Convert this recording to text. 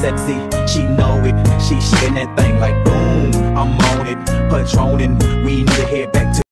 sexy, she know it. She shaking that thing like boom, I'm on it. Patronin', we need to head back to